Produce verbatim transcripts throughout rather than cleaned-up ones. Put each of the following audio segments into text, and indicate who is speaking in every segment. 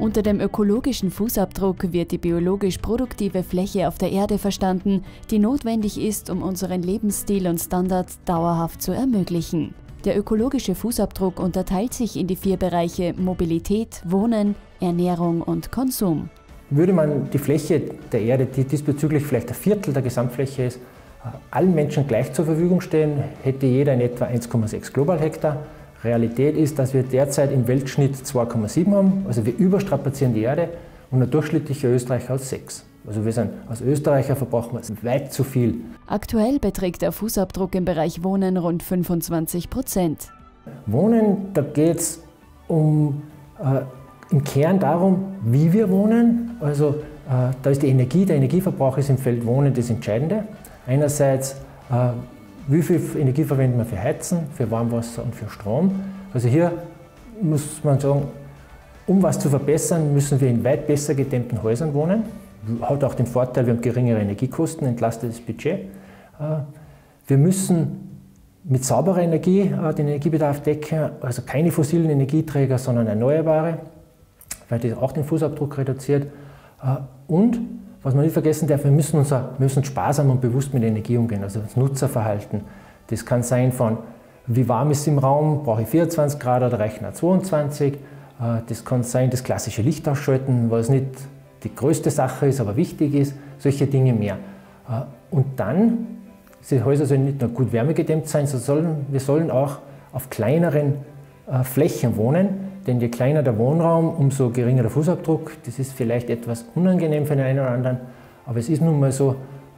Speaker 1: Unter dem ökologischen Fußabdruck wird die biologisch produktive Fläche auf der Erde verstanden, die notwendig ist, um unseren Lebensstil und Standard dauerhaft zu ermöglichen. Der ökologische Fußabdruck unterteilt sich in die vier Bereiche Mobilität, Wohnen, Ernährung und Konsum.
Speaker 2: Würde man die Fläche der Erde, die diesbezüglich vielleicht ein Viertel der Gesamtfläche ist, allen Menschen gleich zur Verfügung stehen, hätte jeder in etwa eins Komma sechs Globalhektar. Realität ist, dass wir derzeit im Weltschnitt zwei Komma sieben haben, also wir überstrapazieren die Erde und ein durchschnittlicher Österreicher hat sechs. Also wir sind als Österreicher verbrauchen wir weit zu viel.
Speaker 1: Aktuell beträgt der Fußabdruck im Bereich Wohnen rund fünfundzwanzig Prozent.
Speaker 2: Wohnen, da geht es um, äh, im Kern darum, wie wir wohnen. Also äh, da ist die Energie, der Energieverbrauch ist im Feld Wohnen das Entscheidende. Einerseits, äh, wie viel Energie verwenden wir für Heizen, für Warmwasser und für Strom. Also hier muss man sagen, um was zu verbessern, müssen wir in weit besser gedämmten Häusern wohnen. Hat auch den Vorteil, wir haben geringere Energiekosten, entlastetes Budget. Wir müssen mit sauberer Energie den Energiebedarf decken, also keine fossilen Energieträger, sondern erneuerbare, weil das auch den Fußabdruck reduziert. Und, was man nicht vergessen darf, wir müssen, unser, wir müssen sparsam und bewusst mit Energie umgehen, also das Nutzerverhalten. Das kann sein von, wie warm ist es im Raum, brauche ich vierundzwanzig Grad oder reichen auch zweiundzwanzig. Das kann sein, das klassische Licht ausschalten, was nicht die größte Sache ist, aber wichtig ist, solche Dinge mehr. Und dann, diese Häuser sollen nicht nur gut wärmegedämmt sein, sondern wir sollen auch auf kleineren Flächen wohnen, denn je kleiner der Wohnraum, umso geringer der Fußabdruck. Das ist vielleicht etwas unangenehm für den einen oder anderen, aber es ist nun mal so,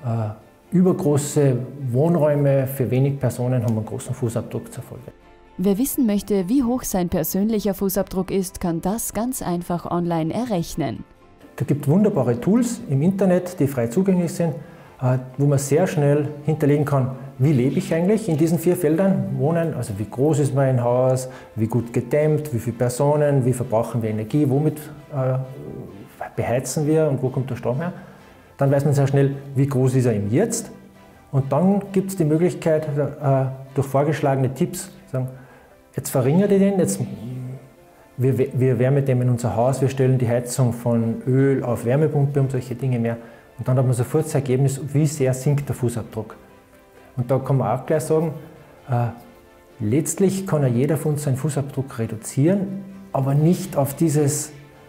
Speaker 2: übergroße Wohnräume für wenig Personen haben einen großen Fußabdruck zur Folge.
Speaker 1: Wer wissen möchte, wie hoch sein persönlicher Fußabdruck ist, kann das ganz einfach online errechnen.
Speaker 2: Da gibt es wunderbare Tools im Internet, die frei zugänglich sind, wo man sehr schnell hinterlegen kann, wie lebe ich eigentlich in diesen vier Feldern wohnen, also wie groß ist mein Haus, wie gut gedämmt, wie viele Personen, wie verbrauchen wir Energie, womit äh, beheizen wir und wo kommt der Strom her. Dann weiß man sehr schnell, wie groß ist er im Jetzt, und dann gibt es die Möglichkeit, äh, durch vorgeschlagene Tipps, sagen, jetzt verringert ihr den, jetzt Wir, wir wärmedämmen unser Haus, wir stellen die Heizung von Öl auf Wärmepumpe und solche Dinge mehr. Und dann hat man sofort das Ergebnis, wie sehr sinkt der Fußabdruck. Und da kann man auch gleich sagen, äh, letztlich kann ja jeder von uns seinen Fußabdruck reduzieren, aber nicht auf, dieses,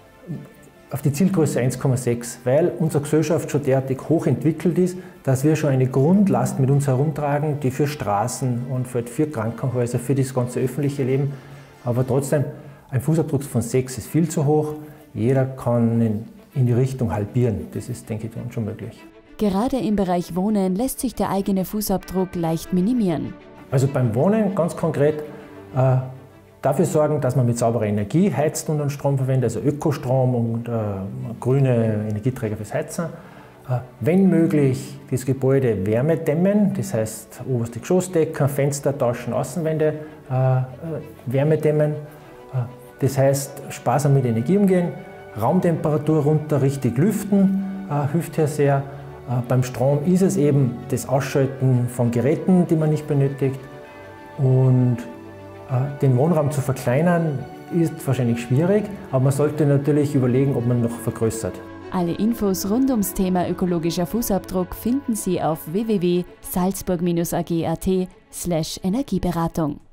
Speaker 2: auf die Zielgröße eins Komma sechs, weil unsere Gesellschaft schon derartig hoch entwickelt ist, dass wir schon eine Grundlast mit uns herumtragen, die für Straßen und für, für Krankenhäuser, für das ganze öffentliche Leben, aber trotzdem, ein Fußabdruck von sechs ist viel zu hoch. Jeder kann in, in die Richtung halbieren. Das ist, denke ich, dann schon möglich.
Speaker 1: Gerade im Bereich Wohnen lässt sich der eigene Fußabdruck leicht minimieren.
Speaker 2: Also beim Wohnen ganz konkret äh, dafür sorgen, dass man mit sauberer Energie heizt und Strom verwendet, also Ökostrom und äh, grüne Energieträger fürs Heizen. Äh, wenn möglich, das Gebäude wärmedämmen, das heißt oberste Geschossdecken, Fenster tauschen, Außenwände äh, wärmedämmen. Das heißt, sparsam mit Energie umgehen, Raumtemperatur runter, richtig lüften, äh, hilft hier sehr. Äh, beim Strom ist es eben das Ausschalten von Geräten, die man nicht benötigt. Und äh, den Wohnraum zu verkleinern, ist wahrscheinlich schwierig, aber man sollte natürlich überlegen, ob man noch vergrößert.
Speaker 1: Alle Infos rund ums Thema ökologischer Fußabdruck finden Sie auf w w w punkt salzburg Bindestrich a g punkt a t slash Energieberatung.